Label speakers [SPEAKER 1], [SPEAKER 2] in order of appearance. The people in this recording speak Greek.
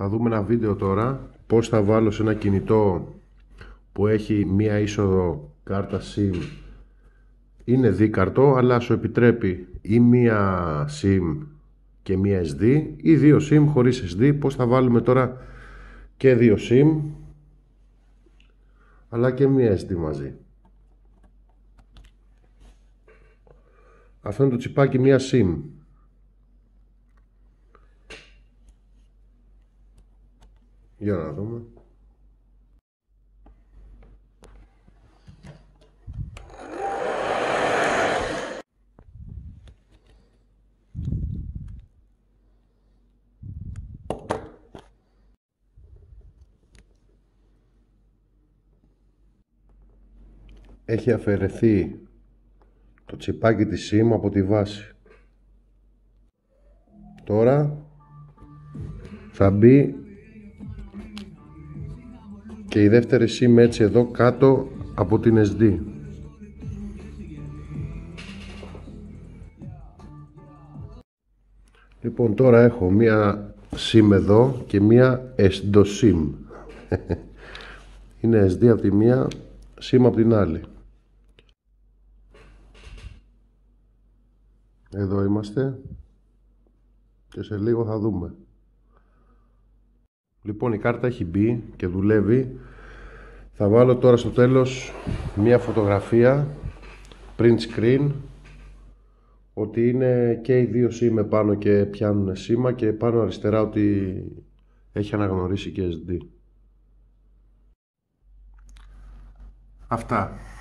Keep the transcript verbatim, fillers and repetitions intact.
[SPEAKER 1] Θα δούμε ένα βίντεο τώρα πώς θα βάλω σε ένα κινητό που έχει μία είσοδο κάρτα SIM. Είναι δίκαρτο, αλλά σου επιτρέπει ή μία SIM και μία ες ντι ή δύο SIM χωρίς ες ντι. Πώς θα βάλουμε τώρα και δύο SIM αλλά και μία ες ντι μαζί. Αυτό είναι το τσιπάκι μία SIM. Για να δούμε. Έχει αφαιρεθεί το τσιπάκι της SIM από τη βάση. Τώρα θα μπει και η δεύτερη SIM έτσι εδώ κάτω από την ες ντι. Λοιπόν, τώρα έχω μία SIM εδώ και μία ες ντι SIM. Είναι ες ντι από τη μία, SIM από την άλλη. Εδώ είμαστε και σε λίγο θα δούμε. Λοιπόν, η κάρτα έχει μπει και δουλεύει. Θα βάλω τώρα στο τέλος μία φωτογραφία print screen ότι είναι και οι δύο SIM πάνω και πιάνουν σήμα, και πάνω αριστερά ότι έχει αναγνωρίσει και ες ντι. Αυτά.